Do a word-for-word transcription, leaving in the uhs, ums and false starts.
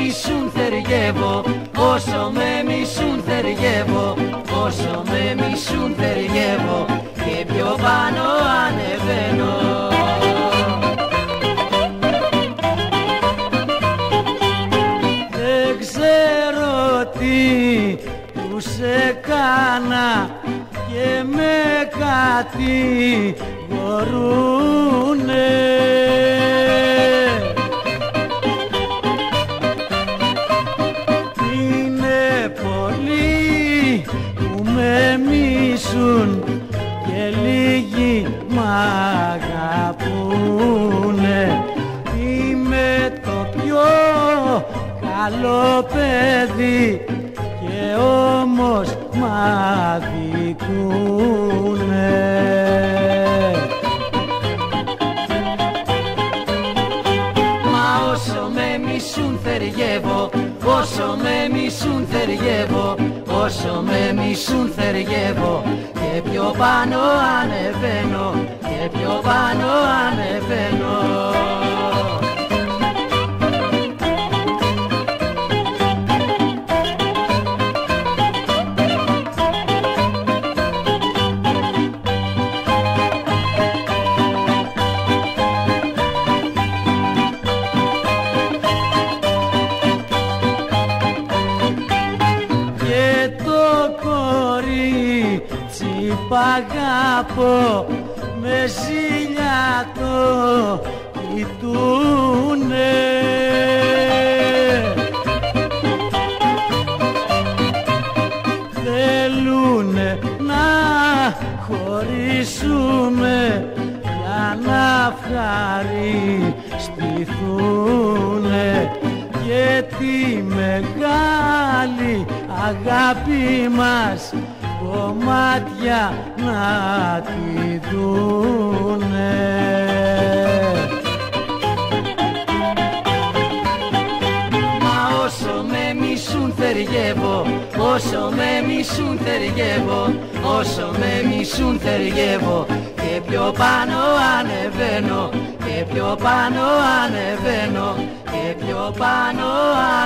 μισούν θεριεύω, όσο με μισούν θεριεύω, όσο με μισούν θεριεύω και πιο πάνω ανεβαίνω. Δεν ξέρω τι τους έκανα και με κατηγορούνε. Και λίγοι μ' αγαπούνε. Είμαι το πιο καλό παιδί και όμως μ' αδικούνε. Μα όσο με μισούν θεριεύω, όσο με μισούν θεριεύω, όσο με μισούν θεριεύω και πιο πάνω ανεβαίνω, και πιο πάνω ανεβαίνω. Π' αγαπώ με ζήλια το κοιτούνε. Θέλουνε να χωρίσουμε για να ευχαριστηθούνε και τη μεγάλη αγάπη μας κομμάτια να τη δούνε. Μα όσο με μισούν θεριεύω, όσο με μισούν θεριεύω, όσο με μισούν θεριεύω και πιο πάνω ανεβαίνω, και πιο πάνω ανεβαίνω, και πιο πάνω ανεβαίνω.